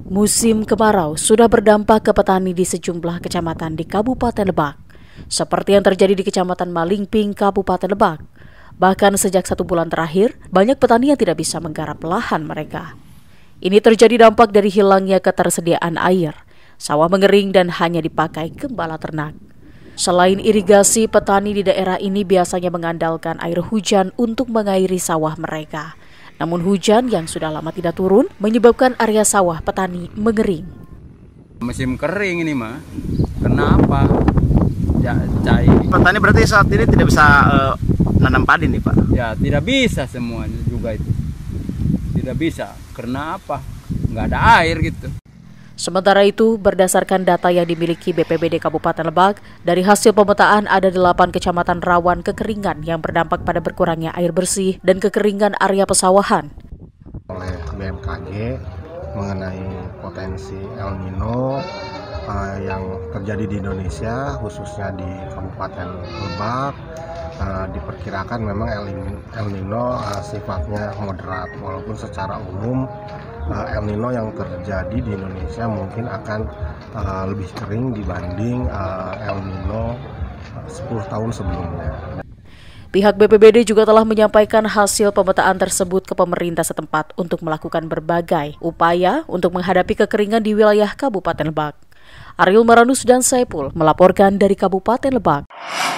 Musim kemarau sudah berdampak ke petani di sejumlah kecamatan di Kabupaten Lebak, seperti yang terjadi di Kecamatan Malingping, Kabupaten Lebak. Bahkan sejak 1 bulan terakhir, banyak petani yang tidak bisa menggarap lahan mereka. Ini terjadi dampak dari hilangnya ketersediaan air, sawah mengering dan hanya dipakai gembala ternak. Selain irigasi, petani di daerah ini biasanya mengandalkan air hujan untuk mengairi sawah mereka. Namun hujan yang sudah lama tidak turun menyebabkan area sawah petani mengering. Musim kering ini mah, kenapa? Petani berarti saat ini tidak bisa nanam padi nih Pak? Ya tidak bisa semuanya juga itu. Tidak bisa, karena apa? Nggak ada air gitu. Sementara itu, berdasarkan data yang dimiliki BPBD Kabupaten Lebak, dari hasil pemetaan ada 8 kecamatan rawan kekeringan yang berdampak pada berkurangnya air bersih dan kekeringan area pesawahan. Oleh BMKG mengenai potensi El Nino yang terjadi di Indonesia, khususnya di Kabupaten Lebak, diperkirakan memang El Nino sifatnya moderat, walaupun secara umum El Nino yang terjadi di Indonesia mungkin akan lebih kering dibanding El Nino 10 tahun sebelumnya. Pihak BPBD juga telah menyampaikan hasil pemetaan tersebut ke pemerintah setempat untuk melakukan berbagai upaya untuk menghadapi kekeringan di wilayah Kabupaten Lebak. Ariel Maranus dan Saipul melaporkan dari Kabupaten Lebak.